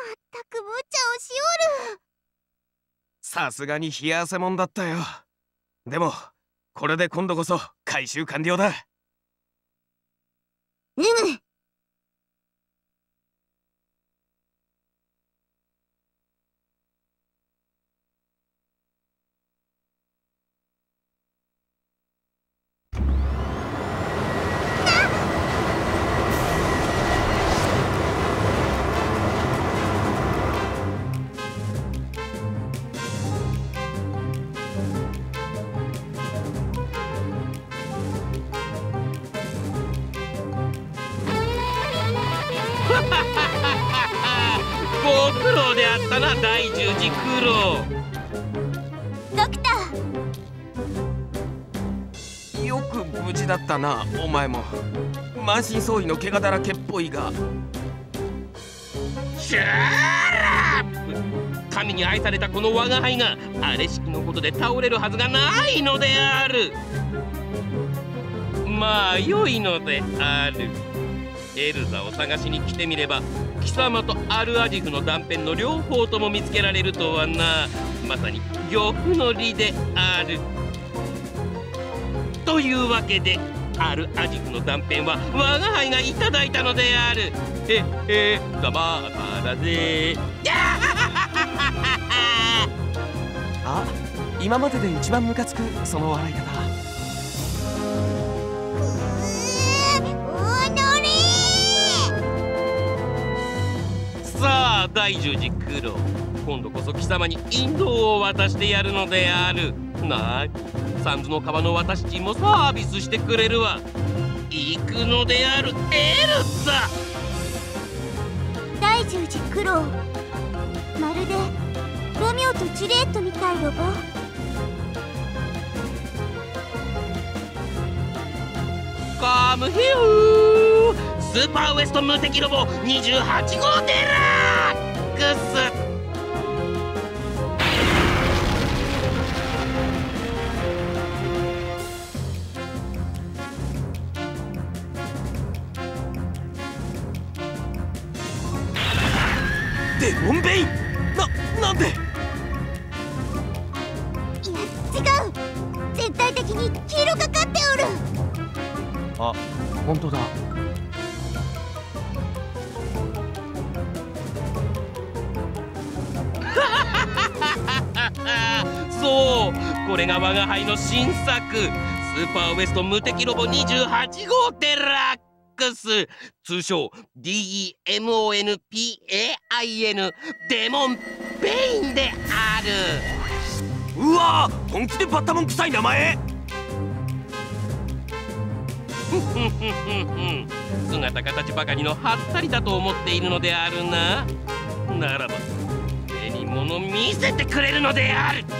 ったく無茶をしおる。 さすがに冷や汗もんだったよ。でもこれで今度こそ回収完了だ。 うむ。 ご苦労であったな、第十字苦労。 ドクター。 よく無事だったな、お前も。満身創痍の怪我だらけっぽいが。 シャーラップ。神に愛されたこの我が輩があれしきのことで倒れるはずがないのである。まあ良いのである。エルザを探しに来てみれば貴様とアルアジフの断片の両方とも見つけられるとはな。まさに漁夫の利である。というわけでアルアジフの断片は我が輩がいただいたのである。たまらぜ。 あ、今までで一番ムカつくその笑い方。 さあ第十字苦労、今度こそ貴様に引導を渡してやるのである。なに、サンズの川の私ちもサービスしてくれるわ。行くのであるエルザ。 第十字苦労。まるでロミオとジュリエットみたいロボ。 カムヒュースーパーウエスト無敵ロボ28号デラックス。 デモンベイン、なんで。 いや違う、全体的に黄色がかっておる。 あ、本当だ。 そう、これが我が輩の新作スーパーウエスト無敵ロボ28号デラックス、通称 DEMONPAIN デモンベインである。 うわー、本気でバッタモン臭い名前。 姿形ばかりのハッタリだと思っているのであるな。ならば手に物見せてくれるのである。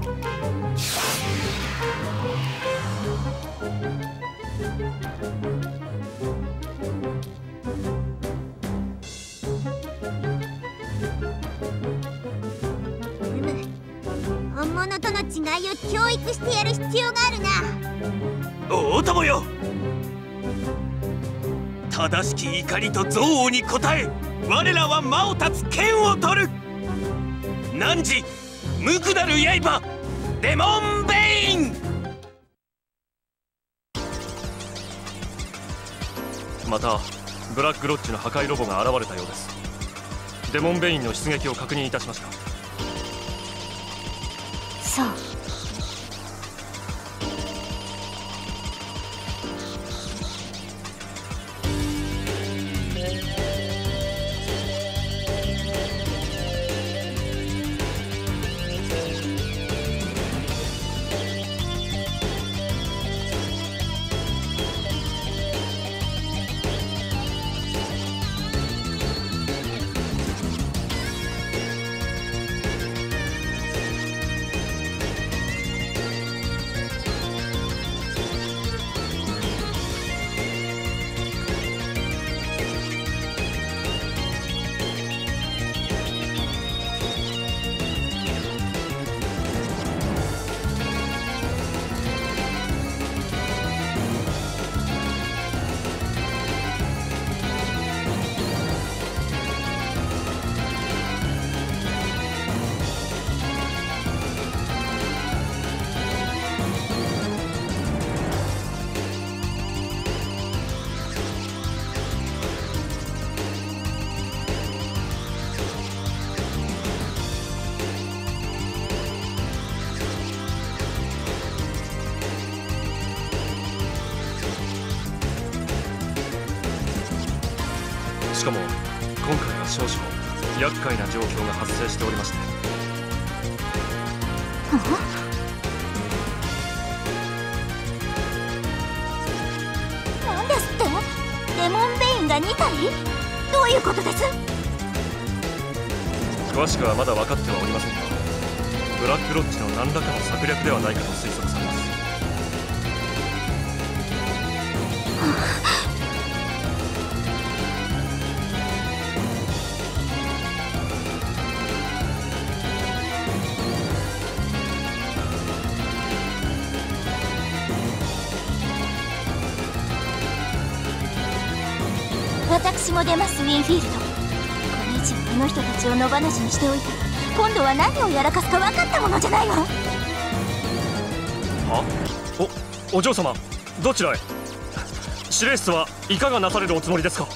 本物との違いを教育してやる必要があるな。 お供よ、正しき怒りと憎悪に応え我らは魔を立つ剣を取る。汝無垢なる刃デモンベイン。 またブラックロッジの破壊ロボが現れたようです。デモンベインの出撃を確認いたしました。 そう。 しかも今回は少々厄介な状況が発生しておりまして。 なんですって？デモンベインが2体？どういうことです？ 詳しくはまだ分かってはおりませんが、ブラックロッジの何らかの策略ではないかと推測されます。 私も出ます、ウィンフィールド。これ以上あの人たちを野放しにしておいたら、今度は何をやらかすか分かったものじゃないわ。 は？お嬢様、どちらへ？司令室はいかがなされるおつもりですか？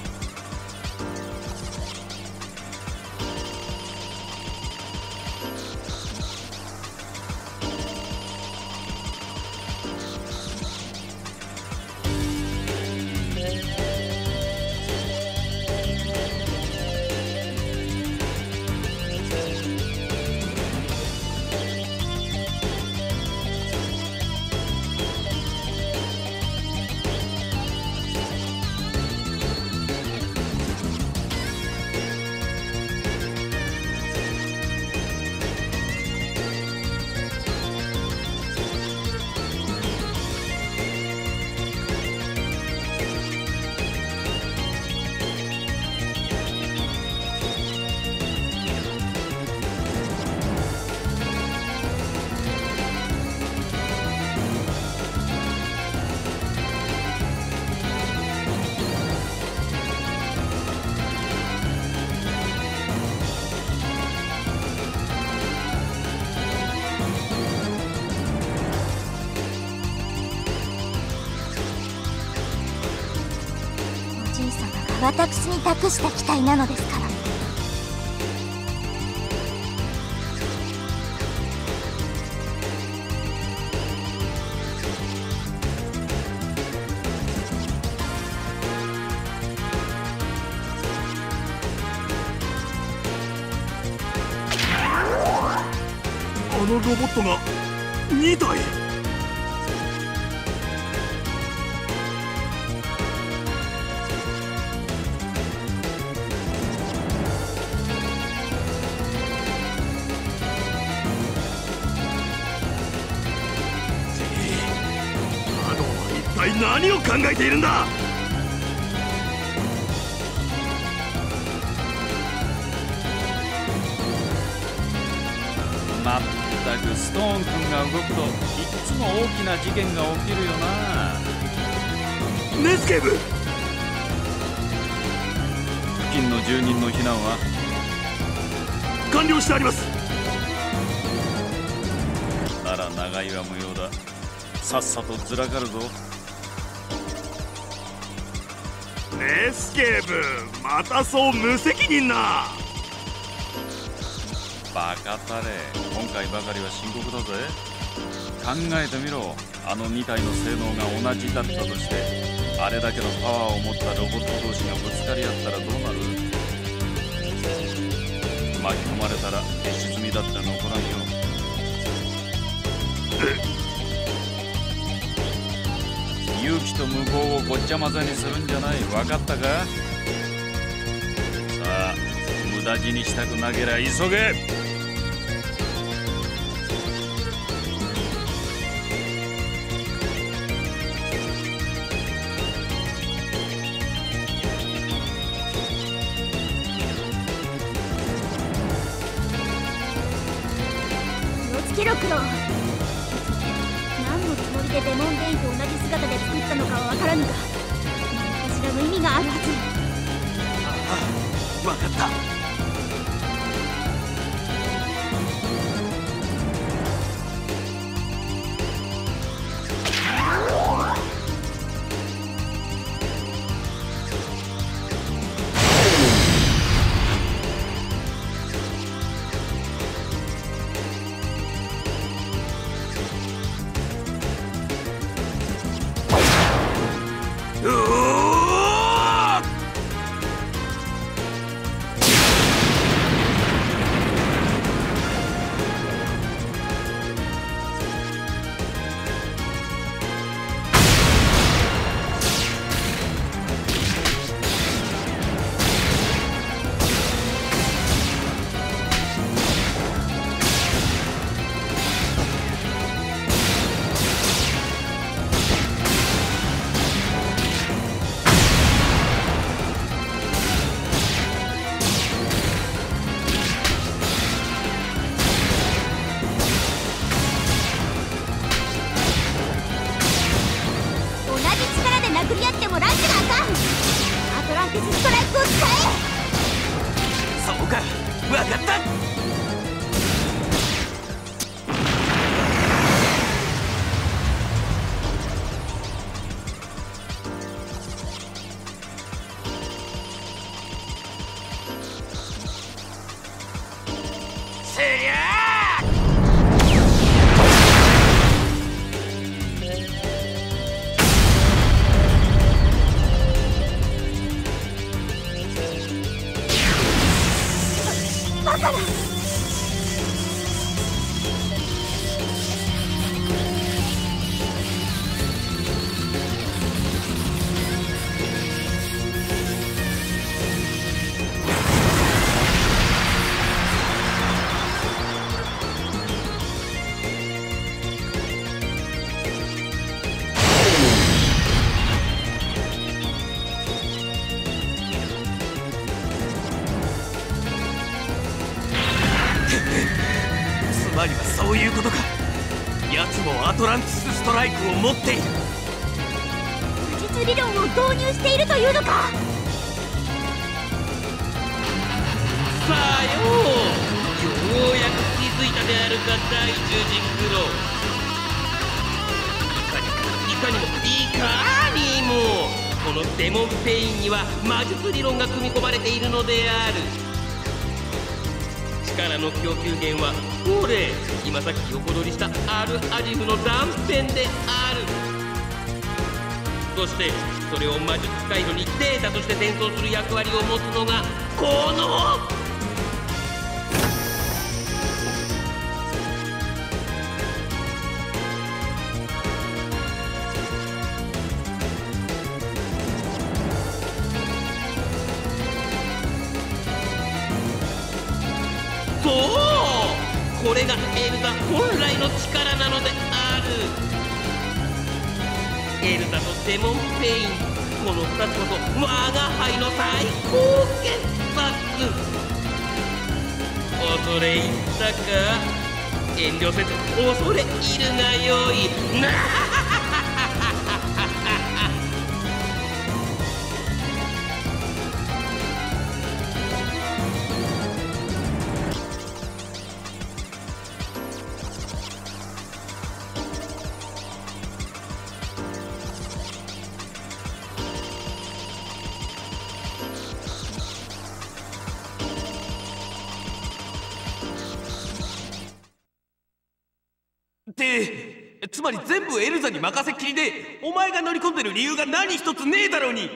私に託した機体なのですから。 あのロボットが2体。何を考えているんだ。 まったくストーン君が動くといつも大きな事件が起きるよな。 ネスケーブ、 付近の住人の避難は完了してあります。 なら長居は無用だ。さっさとずらかるぞ。 ネスケーブ、またそう無責任な。 バカたれ、今回ばかりは深刻だぜ。考えてみろ、あの2体の性能が同じだったとして、あれだけのパワーを持ったロボット同士がぶつかり合ったらどうなる？巻き込まれたら消し済みだって残らんよ。勇気と無謀をごっちゃ混ぜにするんじゃない。分かったか？さあ、無駄死にしたくなけりゃ急げ。 気をつけろ、クロ。何のつもりでデモンベインと同じ姿で作ったのかは分からぬが、何かしらの意味があるはず。 分かった。 ビスストライクを使そうか、わかった。つまりはそういうことか。奴もアトランティスストライクを持っている。 武術理論を導入しているというのか。 さあようやく気づいたであるか、大十字クロ。いかにもこのデモンペインには魔術理論が組み込まれているのである。力の供給源はほれ、今さっき横取りしたアルアジフの断片である。そしてそれを魔術回路にデータとして伝送する役割を持つのがこのこれがエルザ本来の力なのである。エルザとデモンペイン、この2つこそ我が輩の最高傑作。恐れ入ったか。遠慮せず恐れ入るがよい。なつまり全部エルザに任せっきりで、お前が乗り込んでる理由が何一つねえだろうに。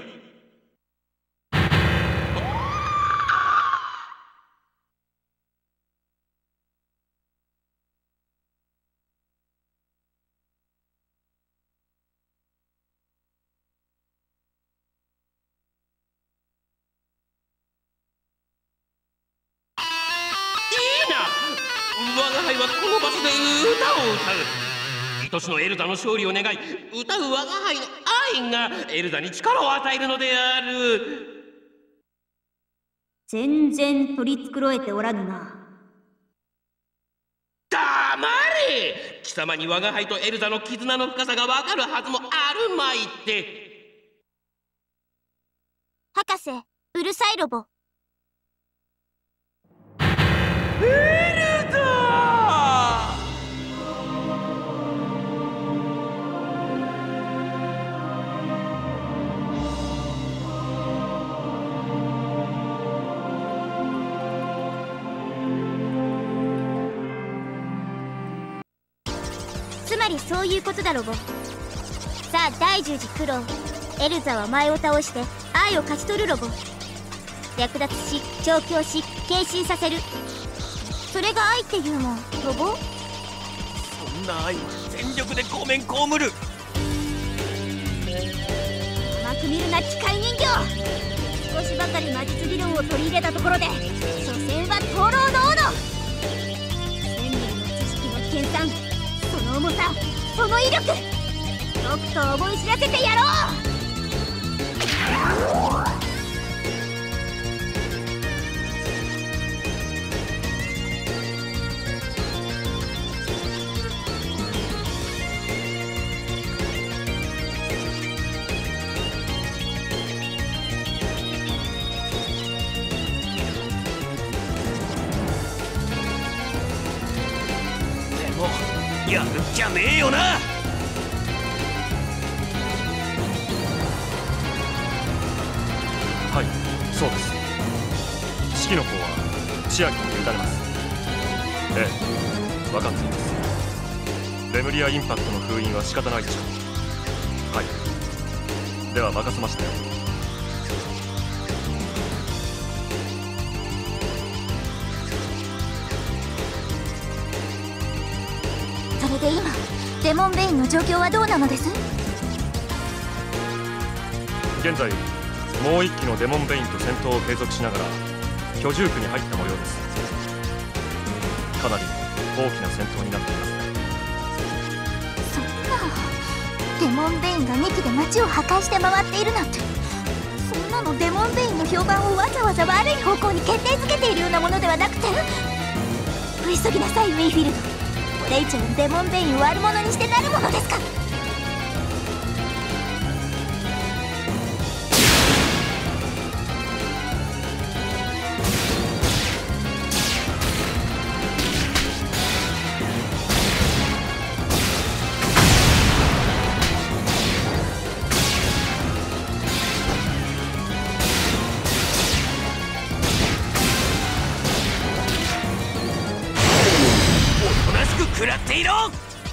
我が輩はこの場所で歌を歌う。愛しのエルザの勝利を願い、歌う我が輩の愛がエルザに力を与えるのである。 全然取り繕えておらぬな。 黙れ！貴様に我が輩とエルザの絆の深さがわかるはずもあるまいって。 博士、うるさいロボ。つまりそういうことだロボ。さあ第十字クロー、エルザは前を倒して愛を勝ち取るロボ。略奪し調教し献身させる、それが愛っていうもんロボ。 そんな愛は全力でごめん被る。 甘く見るな機械人形。少しばかり魔術理論を取り入れたところで所詮はトロの斧。1000年の知識の研鑽、その重さ、その威力、とくと思い知らせてやろう。 やるっきゃねえよな。 はい、そうです。指揮の方は千秋に委ねます。ええ、分かっています。レムリアインパクトの封印は仕方ないでしょう。はい、では任せましたよ。 それで今デモンベインの状況はどうなのです？ 現在もう一機のデモンベインと戦闘を継続しながら居住区に入った模様です。かなり大きな戦闘になっていますね。 そんな、デモンベインが2機で街を破壊して回っているなんて、そんなのデモンベインの評判をわざわざ悪い方向に決定づけているようなものではなくて、急ぎなさいウィンフィールド。これ以上デモンベインを悪者にしてなるものですか。 食らっていろ。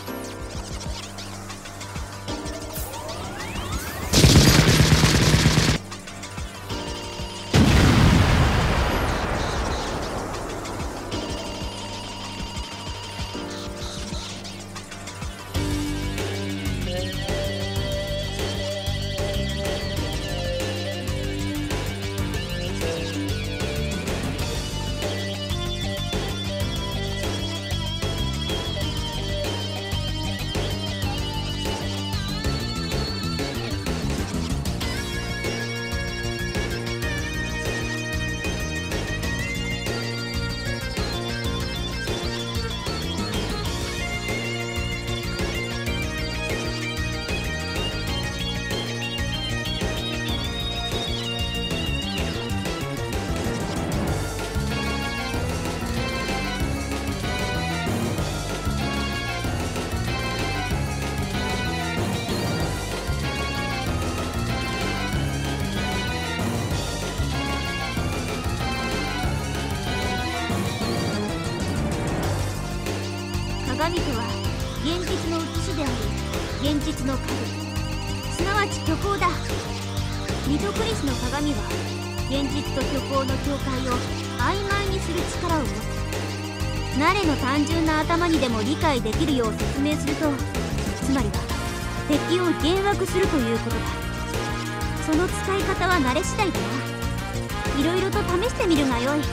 鏡とは現実の写しであり現実の影、すなわち虚構だ。ミトクリスの鏡は現実と虚構の境界を曖昧にする力を持つ。慣れの単純な頭にでも理解できるよう説明すると、つまりは敵を幻惑するということだ。その使い方は慣れ次第だな。いろいろと試してみるがよい。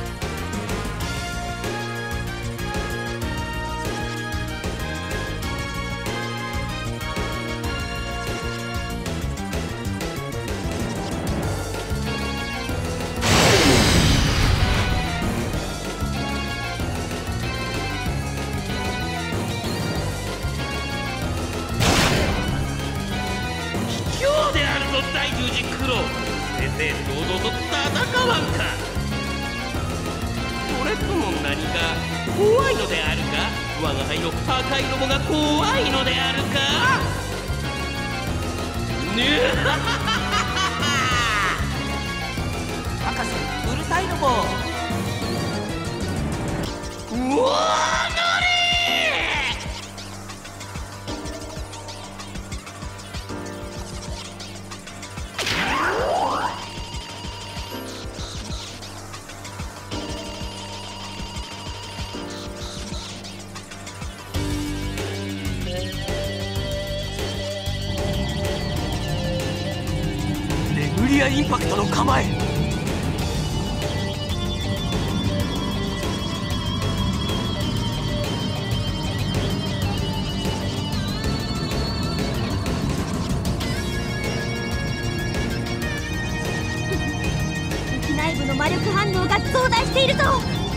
大十字九郎、正々堂々と戦わんか。それとも何か怖いのであるか。我が輩の破壊ロボが怖いのであるか。 博士、うるさいロボ。 うわー、 レムリアインパクトの構え。 敵内部の魔力反応が増大しているぞ。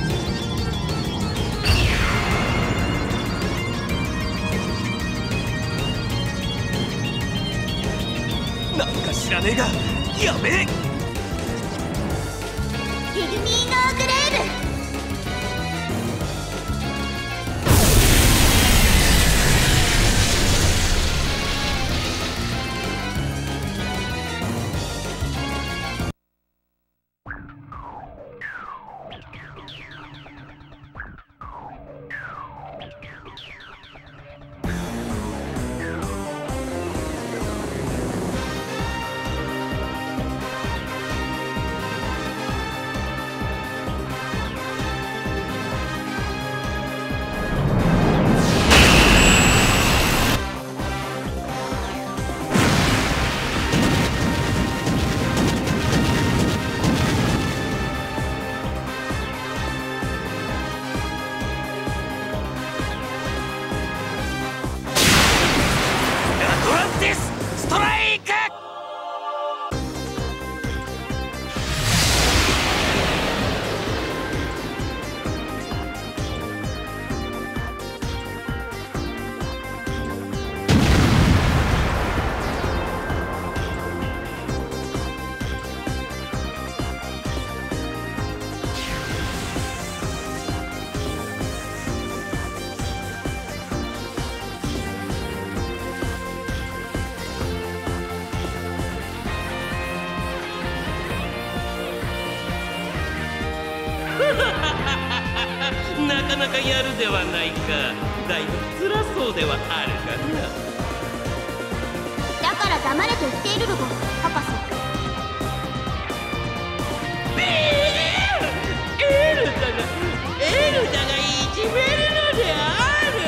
なんか知らねえがやべえ。 ピグミーノーグレーブ。 なかなかやるではないか。だいぶ辛そうではあるがな。 だから黙れと言っているロボ、博士。 エルダがいじめるのである。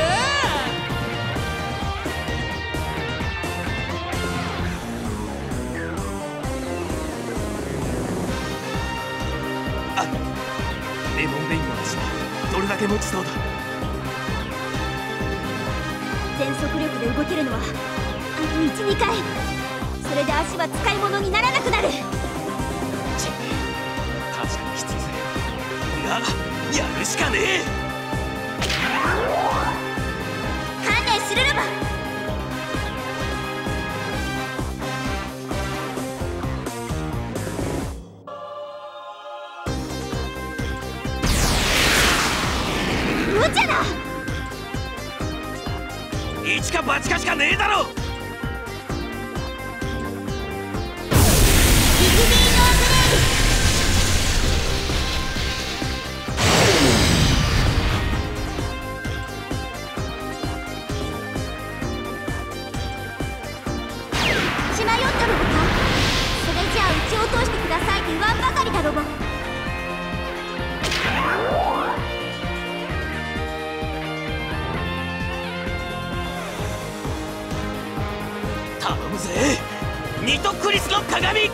レモンベインの足はどれだけ持ちそうだ。 全速力で動けるのはあと 1,2 回。それで足は使い物にならなくなる。 確かにきついぜ。がやるしかねえ。 観念するロボ。無茶だ。 一か八かしかねえだろ。 ビグビーノーブレイ血迷ったロボか。それじゃあ撃ち落としてくださいと言わんばかりだロボ。 頼むぜニトクリスの鏡。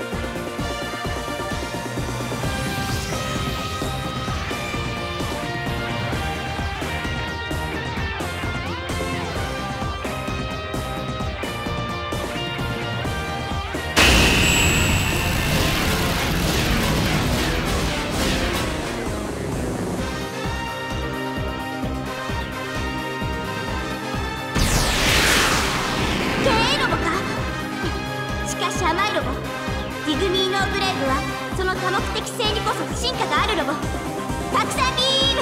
経営ロボか。しかし甘いロボ。ディグミーノーブレイブはその多目的性にこそ進化があるロボ。たくさんビーム。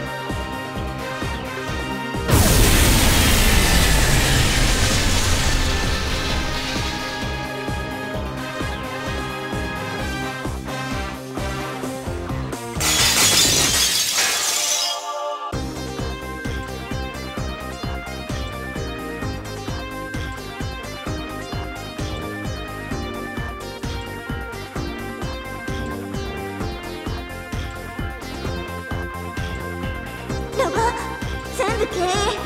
ロボ全部経営。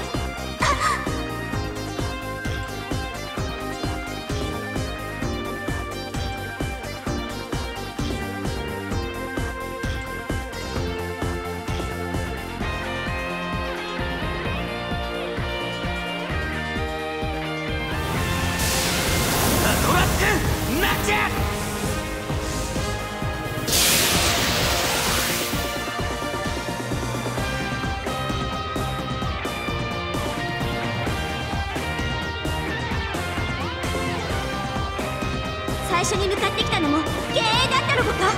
トラックなんじゃ。 最初に向かってきたのも経営だったロボか。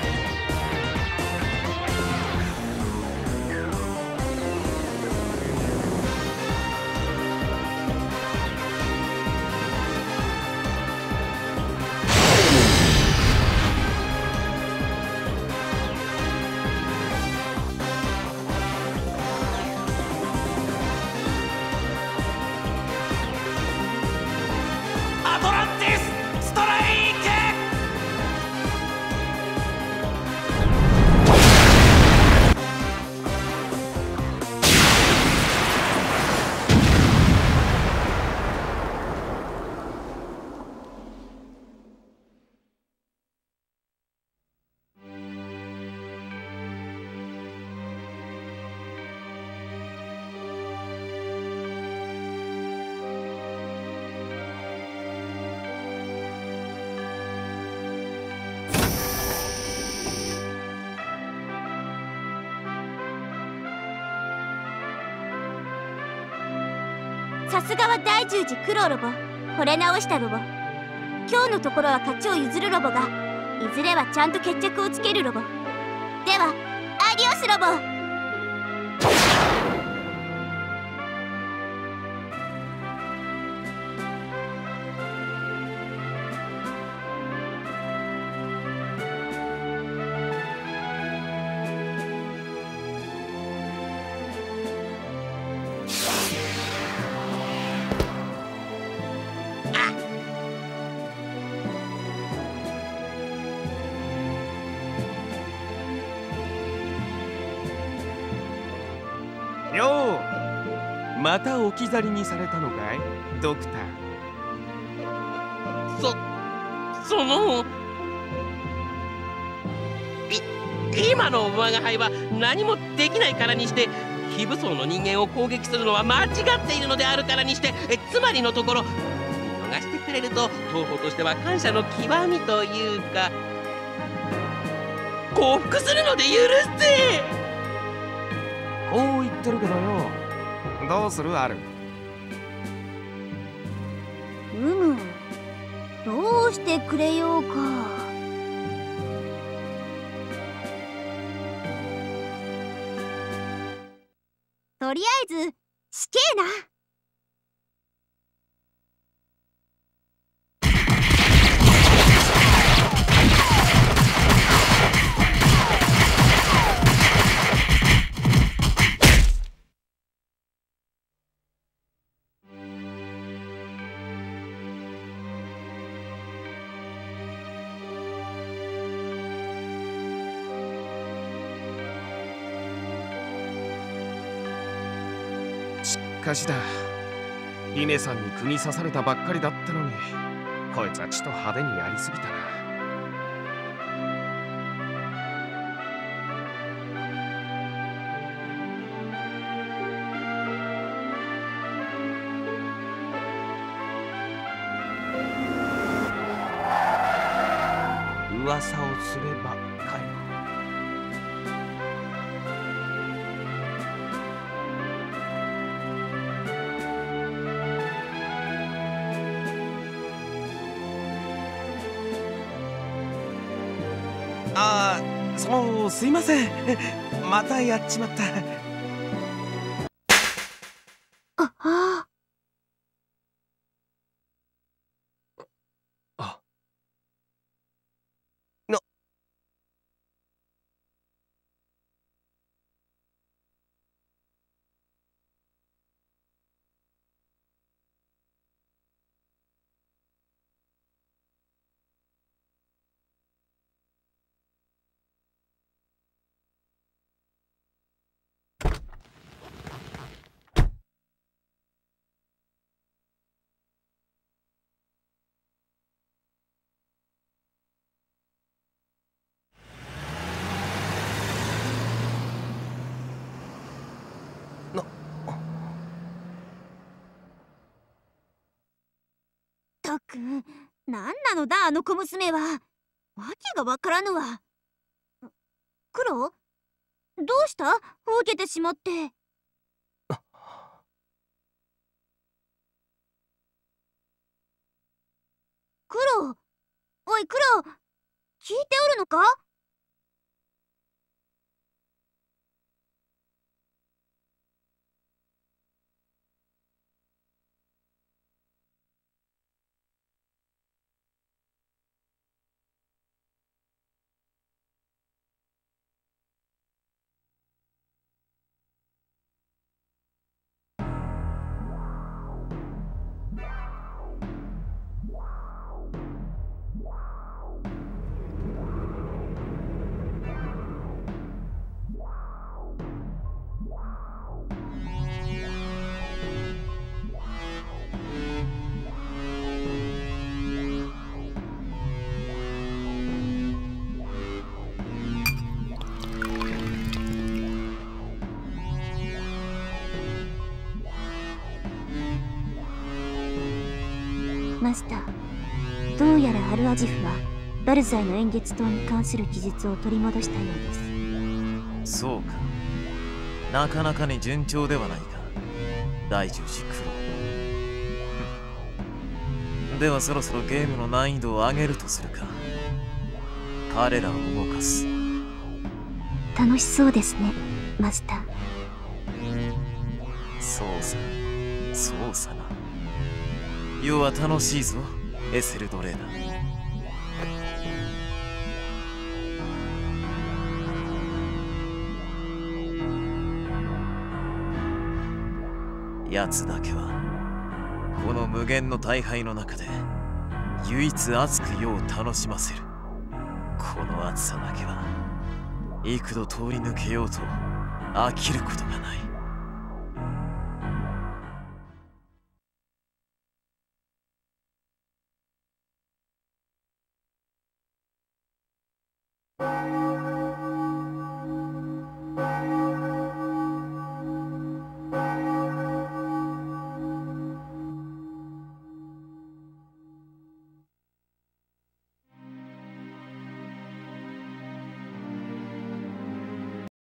アトランティスストライク。 さすがは第十字クロロボ。惚れ直したロボ。今日のところは勝ちを譲るロボがいずれはちゃんと決着をつけるロボ。ではアディオスロボ。 また置き去りにされたのかい、ドクター。 その今の我が輩は何もできないからにして、非武装の人間を攻撃するのは間違っているのであるからにして、つまりのところ見逃してくれると当方としては感謝の極みというか、降伏するので許してこう言ってるけどよ、どうするある？ どうしてくれようか。とりあえず死刑な。 しかしだ、イネさんに釘刺されたばっかりだったのに、こいつはちと派手にやりすぎたな。噂をすればかよ。すいません。またやっちまった。 ったく、なんなのだあの小娘は。わけがわからぬわ。クロ、どうした？ほうけてしまって。クロ、おいクロ、聞いておるのか？マスター、どうやらアルアジフはバルザイの円月島に関する記述を取り戻したようです。 そうか、なかなかに順調ではないか、大十字クロ。ではそろそろゲームの難易度を上げるとするか。彼らを動かす。 楽しそうですね、マスター。 そうさ、そうさな。世は楽しいぞ、エセルドレーダ。奴だけはこの無限の大敗の中で唯一熱く世を楽しませる。この熱さだけは幾度通り抜けようと飽きることがない。 う